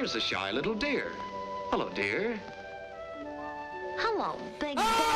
there's a shy little deer. Hello, dear. Hello, big boy.